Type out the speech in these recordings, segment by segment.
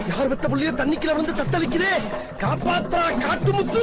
யார் வெத்த புள்ளிய தண்ணிக்குள்ள வந்து தத்தளிக்குதே காப்பாத்தா காட்டு முத்து.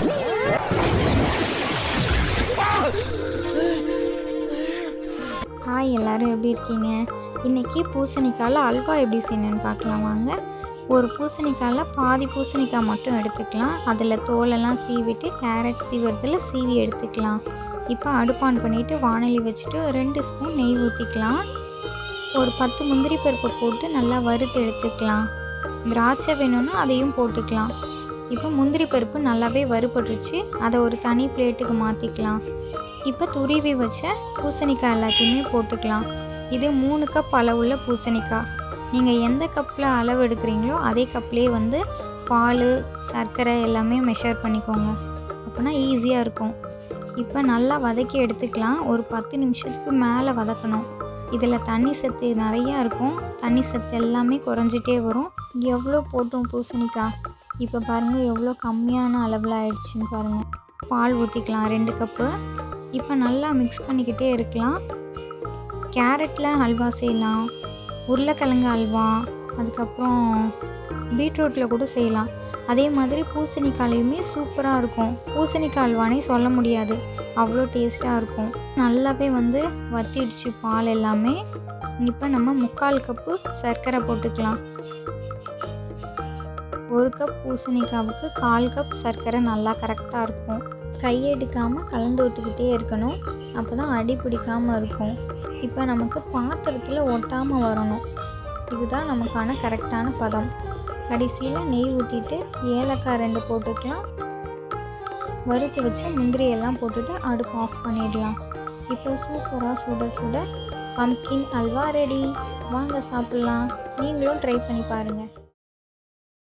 ஹாய், எல்லாரும் எப்படி இருக்கீங்க? இன்றைக்கி பூசணிக்காயில் அல்வா எப்படி செய்யணுன்னு பார்க்கலாம் வாங்க. ஒரு பூசணிக்காயில் பாதி பூசணிக்காய் மட்டும் எடுத்துக்கலாம். அதில் தோலெல்லாம் சீவிட்டு கேரட் சீவுறதில் சீவி எடுத்துக்கலாம். இப்போ அடுப்பான் பண்ணிவிட்டு வானொலி வச்சுட்டு 2 ஸ்பூன் நெய் ஊற்றிக்கலாம். ஒரு 10 முந்திரி பருப்பை போட்டு நல்லா வறுத்து எடுத்துக்கலாம். திராட்சை வேணும்னா அதையும் போட்டுக்கலாம். இப்போ முந்திரி பருப்பு நல்லாவே வறுபட்டுருச்சு. அதை ஒரு தனி பிளேட்டுக்கு மாற்றிக்கலாம். இப்போ துருவி வச்ச பூசணிக்காய் எல்லாத்தையுமே போட்டுக்கலாம். இது 3 கப் அளவுள்ள பூசணிக்காய். நீங்கள் எந்த கப்பில் அளவு எடுக்கிறீங்களோ அதே கப்லேயே வந்து பால், சர்க்கரை எல்லாமே மெஷர் பண்ணிக்கோங்க. அப்போனா ஈஸியாக இருக்கும். இப்போ நல்லா வதக்கி எடுத்துக்கலாம். ஒரு 10 நிமிஷத்துக்கு மேலே வதக்கணும். இதில் தண்ணி சத்து நிறையா இருக்கும். தண்ணி சத்து எல்லாமே குறைஞ்சிட்டே வரும். எவ்வளோ போட்டோம் பூசணிக்காய், இப்போ பாருங்கள் எவ்வளோ கம்மியான அளவில் ஆயிடுச்சுன்னு பாருங்கள். பால் ஊற்றிக்கலாம் 2 கப்பு. இப்போ நல்லா மிக்ஸ் பண்ணிக்கிட்டே இருக்கலாம். கேரட்டில் அல்வா செய்யலாம், உருளைக்கிழங்கு அல்வா, அதுக்கப்புறம் பீட்ரூட்டில் கூட செய்யலாம். அதே மாதிரி பூசணிக்காயிலையுமே சூப்பராக இருக்கும். பூசணிக்காய் அல்வானே சொல்ல முடியாது, அவ்வளோ டேஸ்ட்டாக இருக்கும். நல்லாவே வந்து வத்திடுச்சு பால் எல்லாமே. இப்போ நம்ம 3/4 கப்பு சர்க்கரை போட்டுக்கலாம். 1 கப் பூசணிக்காவுக்கு 1/4 கப் சர்க்கரை நல்லா கரெக்டாக இருக்கும். கையெடுக்காமல் கலந்து ஊற்றிக்கிட்டே இருக்கணும். அப்போ தான் அடி பிடிக்காமல் இருக்கும். இப்போ நமக்கு பாத்திரத்தில் ஒட்டாமல் வரணும். இதுதான் நமக்கான கரெக்டான பதம். கடைசியில் நெய் ஊற்றிட்டு ஏலக்காய் 2 போட்டுக்கலாம். வறுத்து வச்ச முந்திரியெல்லாம் போட்டுட்டு அடுப்பு ஆஃப் பண்ணிடலாம். இப்போ சூப்பராக சுட சுட பம்ப்கின் அல்வா ரெடி. வாங்க சாப்பிட்லாம். நீங்களும் ட்ரை பண்ணி பாருங்கள்.